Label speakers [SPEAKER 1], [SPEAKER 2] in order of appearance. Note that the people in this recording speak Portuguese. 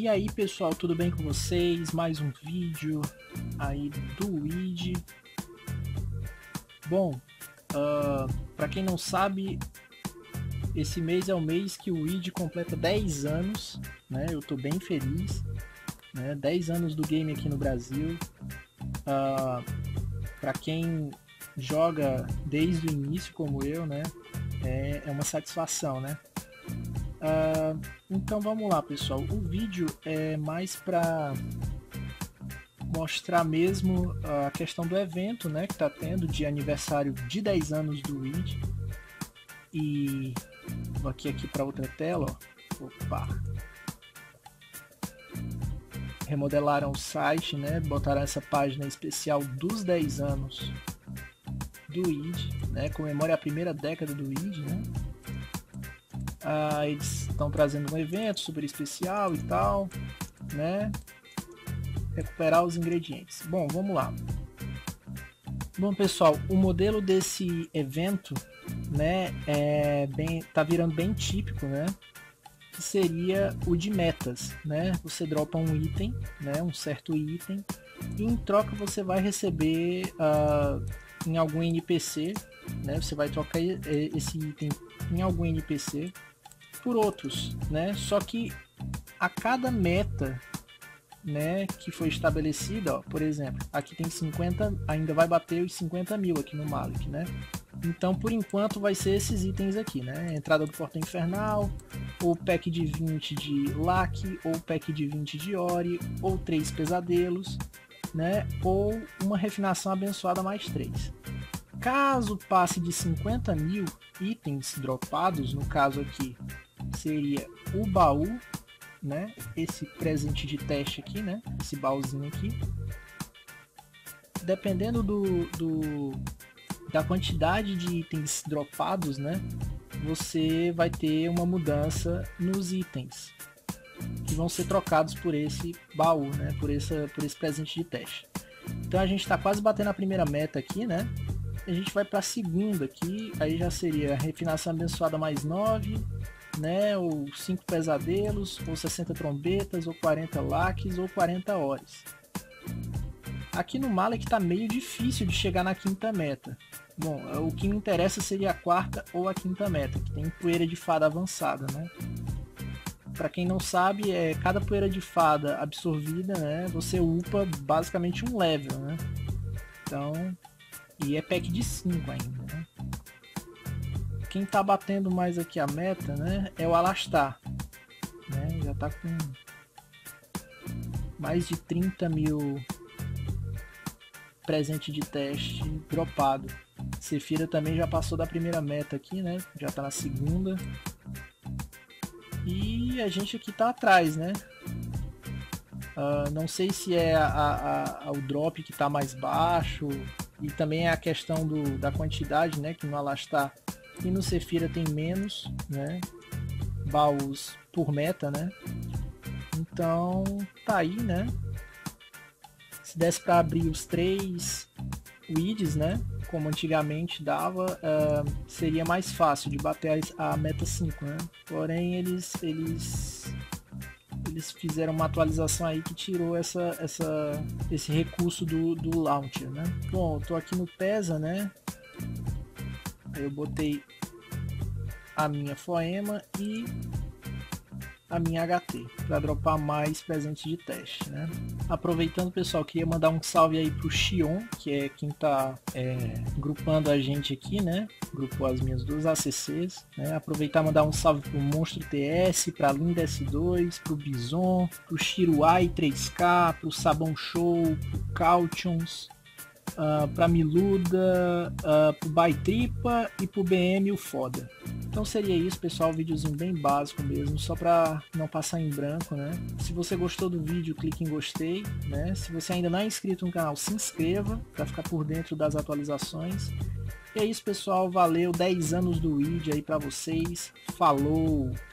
[SPEAKER 1] E aí pessoal, tudo bem com vocês? Mais um vídeo aí do Weed. Bom, para quem não sabe, esse mês é o mês que o Weed completa 10 anos, né? Eu tô bem feliz, né? 10 anos do game aqui no Brasil. Para quem joga desde o início como eu, né? É uma satisfação, né? Então vamos lá pessoal, o vídeo é mais para mostrar mesmo a questão do evento, né, que tá tendo de aniversário de 10 anos do Weed. E vou aqui para outra tela, ó. Opa. Remodelaram o site, né, botaram essa página especial dos 10 anos do Weed, né, comemora a primeira década do Weed, né. Eles estão trazendo um evento super especial e tal, né? Recuperar os ingredientes. Bom, vamos lá. Bom, pessoal, o modelo desse evento, né, tá virando bem típico, né? Que seria o de metas, né? Você dropa um item, né? Um certo item, e em troca você vai receber em algum NPC, né? Você vai trocar esse item em algum NPC por outros, né? Só que a cada meta, né, que foi estabelecida, ó, por exemplo, aqui tem 50, ainda vai bater os 50 mil aqui no Malik, né? Então, por enquanto, vai ser esses itens aqui, né? Entrada do Portão Infernal, ou pack de 20 de Lack, ou pack de 20 de Ori, ou 3 pesadelos, né? Ou uma refinação abençoada mais 3. Caso passe de 50 mil itens dropados, no caso aqui seria o baú, né? Esse presente de teste aqui, né? Esse baúzinho aqui. Dependendo da quantidade de itens dropados, né? Você vai ter uma mudança nos itens que vão ser trocados por esse baú, né? Por esse presente de teste. Então a gente está quase batendo a primeira meta aqui, né? A gente vai para a segunda aqui, aí já seria refinação abençoada mais 9, né, ou 5 pesadelos, ou 60 trombetas, ou 40 lacks, ou 40 horas. Aqui no Malik tá meio difícil de chegar na quinta meta. Bom, o que me interessa seria a quarta ou a quinta meta, que tem poeira de fada avançada, né? Para quem não sabe, cada poeira de fada absorvida, né, você upa basicamente um level, né? Então, e é pack de 5 ainda, né? Quem tá batendo mais aqui a meta, né, é o Alastar, né? Já tá com mais de 30 mil presente de teste dropado. Sephira também já passou da primeira meta aqui, né? Já tá na segunda. E a gente aqui tá atrás, né? Não sei se é o drop que tá mais baixo, e também é a questão da quantidade, né? Que no Alastar e no Sephira tem menos, né, baús por meta, né? Então tá aí, né? Se desse para abrir os 3 Weeds, né, como antigamente dava, seria mais fácil de bater a meta 5, né? Porém eles fizeram uma atualização aí que tirou esse recurso do launcher, né? Bom, eu tô aqui no PESA, né? Aí eu botei a minha Foema e a minha HT para dropar mais presente de teste, né? Aproveitando, pessoal, queria mandar um salve aí pro Xion, que é quem tá grupando a gente aqui, né? Grupou as minhas duas ACCs, né? Aproveitar e mandar um salve pro Monstro TS, pra Linda S2, pro Bison, pro Shiruai 3K, pro Sabão Show, pro Cautions, pra Miluda, pro Baitripa e pro BM o Foda. Então seria isso, pessoal, um videozinho bem básico mesmo, só pra não passar em branco, né? Se você gostou do vídeo, clique em gostei, né? Se você ainda não é inscrito no canal, se inscreva para ficar por dentro das atualizações. E é isso, pessoal, valeu, 10 anos do Weed aí pra vocês, falou!